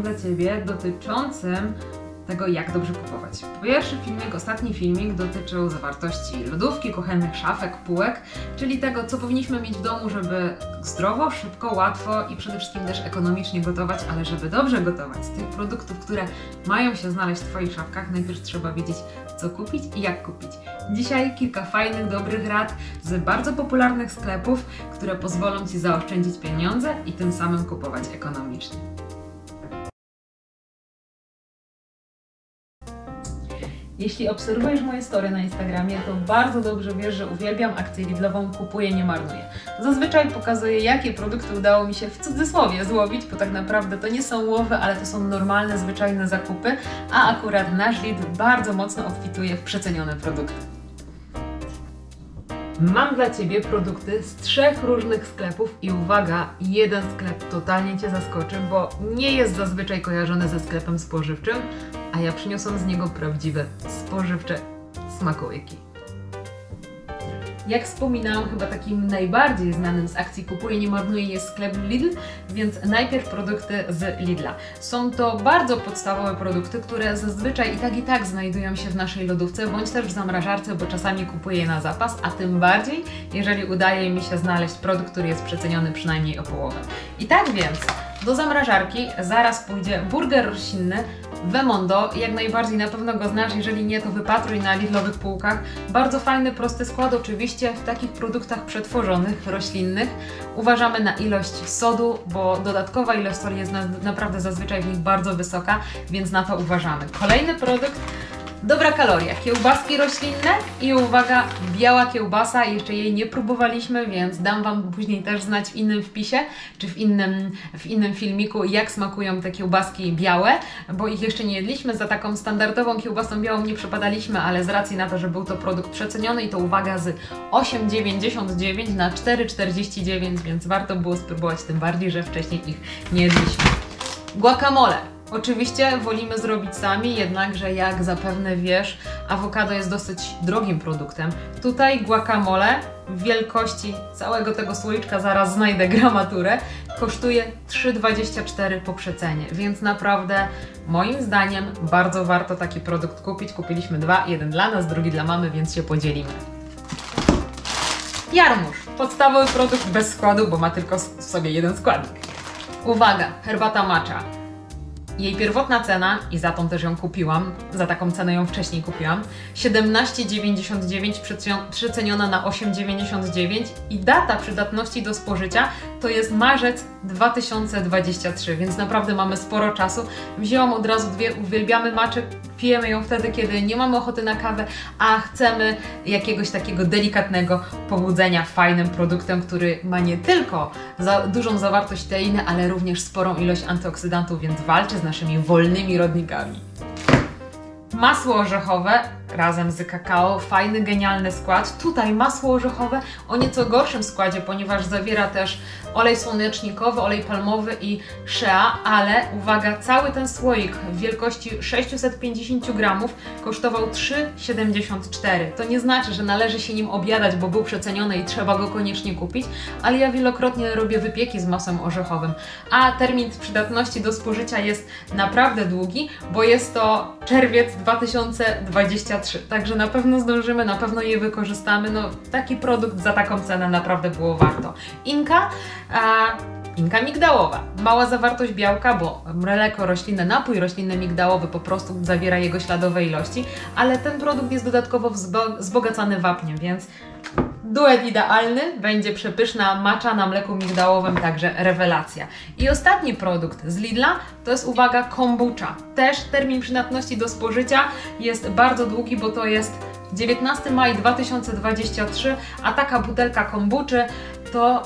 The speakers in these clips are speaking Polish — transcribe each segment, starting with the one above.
dla Ciebie dotyczącym tego, jak dobrze kupować. Pierwszy filmik, ostatni filmik dotyczył zawartości lodówki, kuchennych szafek, półek, czyli tego, co powinniśmy mieć w domu, żeby zdrowo, szybko, łatwo i przede wszystkim też ekonomicznie gotować, ale żeby dobrze gotować. Z tych produktów, które mają się znaleźć w Twoich szafkach, najpierw trzeba wiedzieć, co kupić i jak kupić. Dzisiaj kilka fajnych, dobrych rad z bardzo popularnych sklepów, które pozwolą Ci zaoszczędzić pieniądze i tym samym kupować ekonomicznie. Jeśli obserwujesz moje story na Instagramie, to bardzo dobrze wiesz, że uwielbiam akcję Lidlową Kupuję, nie marnuję. Zazwyczaj pokazuję, jakie produkty udało mi się w cudzysłowie złowić, bo tak naprawdę to nie są łowy, ale to są normalne, zwyczajne zakupy, a akurat nasz Lidl bardzo mocno obfituje w przecenione produkty. Mam dla Ciebie produkty z 3 różnych sklepów i uwaga, jeden sklep totalnie Cię zaskoczy, bo nie jest zazwyczaj kojarzony ze sklepem spożywczym, a ja przyniosłam z niego prawdziwe spożywcze smakołyki. Jak wspominałam, chyba takim najbardziej znanym z akcji Kupuję, nie marnuję jest sklep Lidl, więc najpierw produkty z Lidla. Są to bardzo podstawowe produkty, które zazwyczaj i tak znajdują się w naszej lodówce, bądź też w zamrażarce, bo czasami kupuję je na zapas, a tym bardziej, jeżeli udaje mi się znaleźć produkt, który jest przeceniony przynajmniej o połowę. I tak więc do zamrażarki zaraz pójdzie burger roślinny Vemondo, jak najbardziej na pewno go znasz, jeżeli nie, to wypatruj na Lidlowych półkach. Bardzo fajny, prosty skład, oczywiście w takich produktach przetworzonych, roślinnych. Uważamy na ilość sodu, bo dodatkowa ilość soli jest naprawdę zazwyczaj w nich bardzo wysoka, więc na to uważamy. Kolejny produkt, dobra kaloria, kiełbaski roślinne i uwaga, biała kiełbasa, jeszcze jej nie próbowaliśmy, więc dam Wam później też znać w innym wpisie, czy w innym filmiku, jak smakują te kiełbaski białe, bo ich jeszcze nie jedliśmy. Za taką standardową kiełbasą białą nie przepadaliśmy, ale z racji na to, że był to produkt przeceniony i to uwaga z 8,99 na 4,49, więc warto było spróbować, tym bardziej, że wcześniej ich nie jedliśmy. Guacamole. Oczywiście wolimy zrobić sami, jednakże jak zapewne wiesz, awokado jest dosyć drogim produktem. Tutaj guacamole w wielkości całego tego słoiczka, zaraz znajdę gramaturę, kosztuje 3,24 po przecenie, więc naprawdę moim zdaniem bardzo warto taki produkt kupić. Kupiliśmy 2, jeden dla nas, drugi dla mamy, więc się podzielimy. Jarmuż, podstawowy produkt bez składu, bo ma tylko w sobie jeden składnik. Uwaga, herbata matcha. Jej pierwotna cena, i za tą też ją kupiłam, za taką cenę ją wcześniej kupiłam, 17,99 przeceniona na 8,99 i data przydatności do spożycia to jest marzec 2023, więc naprawdę mamy sporo czasu. Wzięłam od razu 2, uwielbiamy matchę, pijemy ją wtedy, kiedy nie mamy ochoty na kawę, a chcemy jakiegoś takiego delikatnego pobudzenia fajnym produktem, który ma nie tylko dużą zawartość teiny, ale również sporą ilość antyoksydantów, więc walczy z naszymi wolnymi rodnikami. Masło orzechowe razem z kakao, fajny, genialny skład. Tutaj masło orzechowe o nieco gorszym składzie, ponieważ zawiera też olej słonecznikowy, olej palmowy i shea, ale uwaga, cały ten słoik w wielkości 650 gramów kosztował 3,74. To nie znaczy, że należy się nim obiadać, bo był przeceniony i trzeba go koniecznie kupić, ale ja wielokrotnie robię wypieki z masłem orzechowym, a termin przydatności do spożycia jest naprawdę długi, bo jest to czerwiec 2023. Także na pewno zdążymy, na pewno je wykorzystamy. No, taki produkt za taką cenę naprawdę było warto. Inka migdałowa. Mała zawartość białka, bo mleko roślinne, napój roślinny migdałowy po prostu zawiera jego śladowe ilości, ale ten produkt jest dodatkowo wzbogacany wapniem, więc duet idealny, będzie przepyszna matcha na mleku migdałowym, także rewelacja. I ostatni produkt z Lidla to jest, uwaga, kombucha. Też termin przydatności do spożycia jest bardzo długi, bo to jest 19 maj 2023, a taka butelka kombuczy to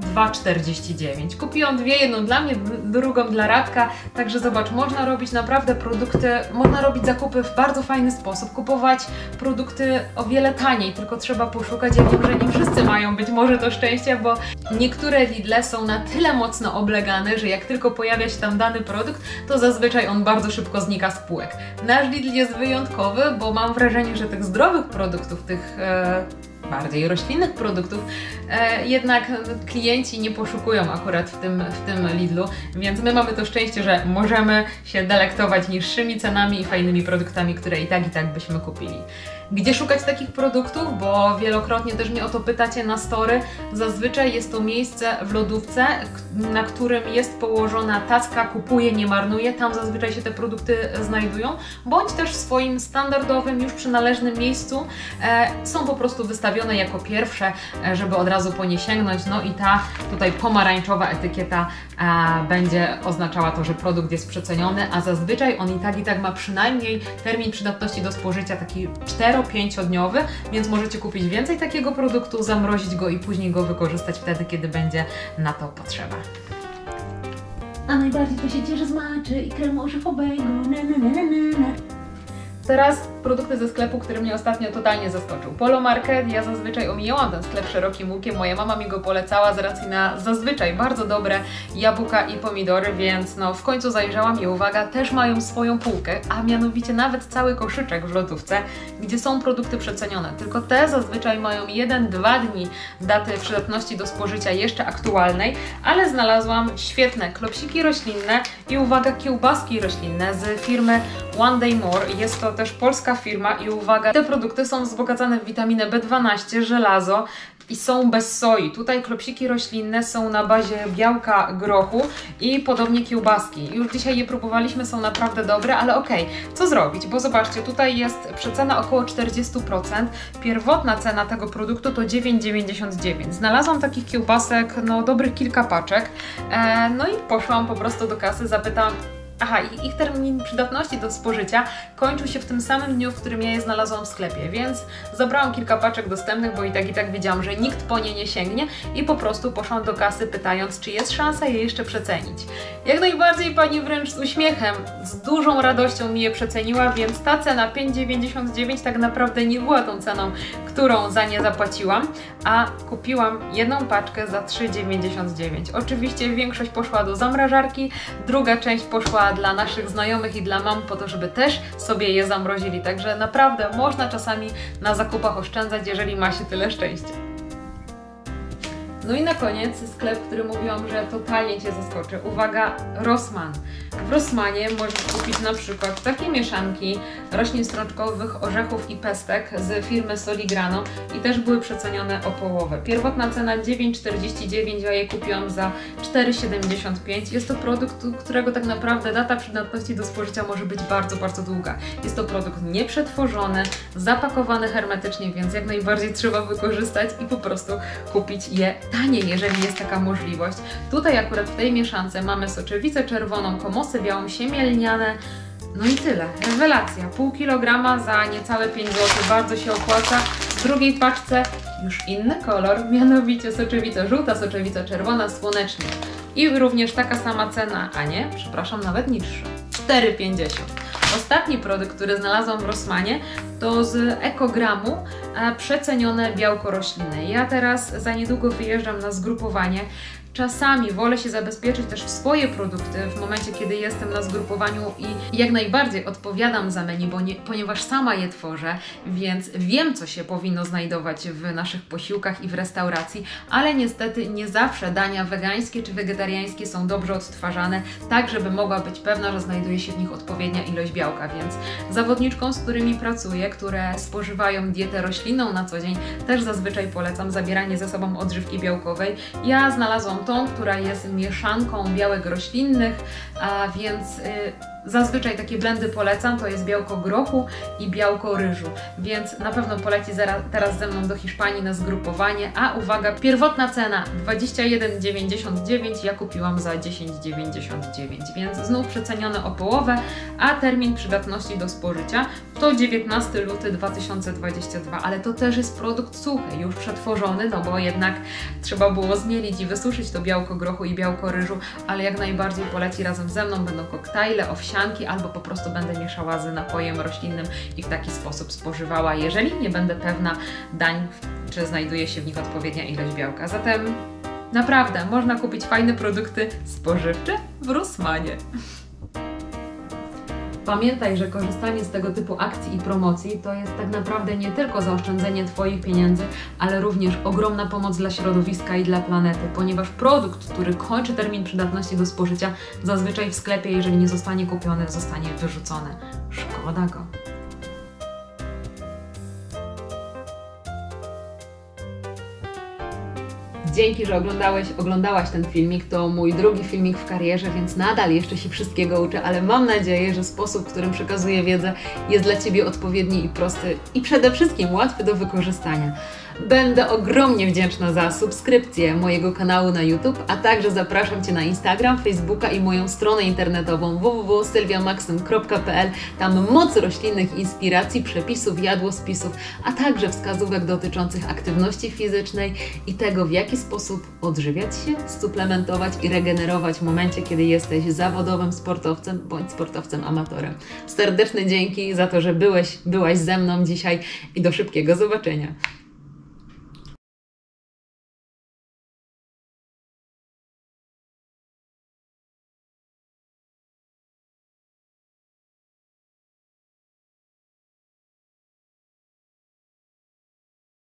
2,49. Kupiłam 2, jedną dla mnie, drugą dla Radka, także zobacz, można robić naprawdę produkty, można robić zakupy w bardzo fajny sposób, kupować produkty o wiele taniej, tylko trzeba poszukać. Ja wiem, że nie wszyscy mają być może to szczęście, bo niektóre Lidle są na tyle mocno oblegane, że jak tylko pojawia się tam dany produkt, to zazwyczaj on bardzo szybko znika z półek. Nasz Lidl jest wyjątkowy, bo mam wrażenie, że tych zdrowych produktów, tych bardziej roślinnych produktów, jednak klienci nie poszukują akurat w tym Lidlu, więc my mamy to szczęście, że możemy się delektować niższymi cenami i fajnymi produktami, które i tak byśmy kupili. Gdzie szukać takich produktów? Bo wielokrotnie też mnie o to pytacie na story. Zazwyczaj jest to miejsce w lodówce, na którym jest położona tacka kupuję, nie marnuję. Tam zazwyczaj się te produkty znajdują, bądź też w swoim standardowym, już przynależnym miejscu są po prostu wystawione jako pierwsze, żeby od razu po nie sięgnąć. No i ta tutaj pomarańczowa etykieta będzie oznaczała to, że produkt jest przeceniony, a zazwyczaj on i tak ma przynajmniej termin przydatności do spożycia taki 4-5-dniowy, więc możecie kupić więcej takiego produktu, zamrozić go i później go wykorzystać wtedy, kiedy będzie na to potrzeba. A najbardziej to się cieszę z matczy i kremu orzechowego, na. Teraz produkty ze sklepu, który mnie ostatnio totalnie zaskoczył. Polo Market, ja zazwyczaj omijałam ten sklep szerokim łukiem, moja mama mi go polecała z racji na zazwyczaj bardzo dobre jabłka i pomidory, więc no w końcu zajrzałam i uwaga, też mają swoją półkę, a mianowicie nawet cały koszyczek w lodówce, gdzie są produkty przecenione. Tylko te zazwyczaj mają 1-2 dni z daty przydatności do spożycia jeszcze aktualnej, ale znalazłam świetne klopsiki roślinne i uwaga, kiełbaski roślinne z firmy One Day More. Jest to też polska firma i uwaga, te produkty są wzbogacane w witaminę B12, żelazo i są bez soi. Tutaj klopsiki roślinne są na bazie białka grochu i podobnie kiełbaski. Już dzisiaj je próbowaliśmy, są naprawdę dobre, ale okej, co zrobić? Bo zobaczcie, tutaj jest przecena około 40%. Pierwotna cena tego produktu to 9,99. Znalazłam takich kiełbasek, no dobrych kilka paczek. No i poszłam po prostu do kasy, zapytałam, aha, ich termin przydatności do spożycia kończył się w tym samym dniu, w którym ja je znalazłam w sklepie, więc zabrałam kilka paczek dostępnych, bo i tak wiedziałam, że nikt po nie nie sięgnie i po prostu poszłam do kasy, pytając, czy jest szansa je jeszcze przecenić. Jak najbardziej pani wręcz z uśmiechem, z dużą radością mi je przeceniła, więc ta cena 5,99 tak naprawdę nie była tą ceną, którą za nie zapłaciłam, a kupiłam jedną paczkę za 3,99. Oczywiście większość poszła do zamrażarki, druga część poszła dla naszych znajomych i dla mam po to, żeby też sobie je zamrozili. Także naprawdę można czasami na zakupach oszczędzać, jeżeli ma się tyle szczęścia. No i na koniec sklep, który mówiłam, że totalnie Cię zaskoczy. Uwaga, Rossmann. W Rossmanie możesz kupić na przykład takie mieszanki roślin strączkowych, orzechów i pestek z firmy Soligrano i też były przecenione o połowę. Pierwotna cena 9,49, a je kupiłam za 4,75. Jest to produkt, którego tak naprawdę data przydatności do spożycia może być bardzo długa. Jest to produkt nieprzetworzony, zapakowany hermetycznie, więc jak najbardziej trzeba wykorzystać i po prostu kupić je taniej, jeżeli jest taka możliwość. Tutaj akurat w tej mieszance mamy soczewicę czerwoną, komosy białą, siemię lniane. No i tyle. Rewelacja. Pół kilograma za niecałe 5 zł. Bardzo się opłaca. W drugiej paczce już inny kolor, mianowicie soczewica żółta, soczewica czerwona, słonecznik. I również taka sama cena, a nie, przepraszam, nawet niższa. 4,50. Ostatni produkt, który znalazłam w Rossmanie, to z Ekogramu przecenione białko roślinne. Ja teraz za niedługo wyjeżdżam na zgrupowanie. Czasami wolę się zabezpieczyć też w swoje produkty w momencie, kiedy jestem na zgrupowaniu i jak najbardziej odpowiadam za menu, ponieważ sama je tworzę, więc wiem, co się powinno znajdować w naszych posiłkach i w restauracji, ale niestety nie zawsze dania wegańskie czy wegetariańskie są dobrze odtwarzane, tak żeby mogła być pewna, że znajduje się w nich odpowiednia ilość białka, więc zawodniczkom, z którymi pracuję, które spożywają dietę roślinną na co dzień, też zazwyczaj polecam zabieranie ze sobą odżywki białkowej. Ja znalazłam tą, która jest mieszanką białek roślinnych, a więc zazwyczaj takie blendy polecam, to jest białko grochu i białko ryżu, więc na pewno poleci teraz ze mną do Hiszpanii na zgrupowanie, a uwaga, pierwotna cena 21,99, ja kupiłam za 10,99, więc znów przecenione o połowę, a termin przydatności do spożycia to 19 luty 2022, ale to też jest produkt suchy, już przetworzony, no bo jednak trzeba było zmielić i wysuszyć to białko grochu i białko ryżu, ale jak najbardziej poleci razem ze mną, będą koktajle, owsianki, albo po prostu będę mieszała z napojem roślinnym i w taki sposób spożywała, jeżeli nie będę pewna dań, czy znajduje się w nich odpowiednia ilość białka. Zatem naprawdę można kupić fajne produkty spożywcze w Rossmanie. Pamiętaj, że korzystanie z tego typu akcji i promocji to jest tak naprawdę nie tylko zaoszczędzenie Twoich pieniędzy, ale również ogromna pomoc dla środowiska i dla planety, ponieważ produkt, który kończy termin przydatności do spożycia, zazwyczaj w sklepie, jeżeli nie zostanie kupiony, zostanie wyrzucony. Szkoda go. Dzięki, że oglądałaś ten filmik. To mój drugi filmik w karierze, więc nadal jeszcze się wszystkiego uczę, ale mam nadzieję, że sposób, w którym przekazuję wiedzę, jest dla Ciebie odpowiedni i prosty i przede wszystkim łatwy do wykorzystania. Będę ogromnie wdzięczna za subskrypcję mojego kanału na YouTube, a także zapraszam Cię na Instagram, Facebooka i moją stronę internetową www.sylwiamaksym.pl. Tam moc roślinnych inspiracji, przepisów, jadłospisów, a także wskazówek dotyczących aktywności fizycznej i tego, w jaki sposób odżywiać się, suplementować i regenerować w momencie, kiedy jesteś zawodowym sportowcem bądź sportowcem amatorem. Serdeczne dzięki za to, że byłaś ze mną dzisiaj i do szybkiego zobaczenia.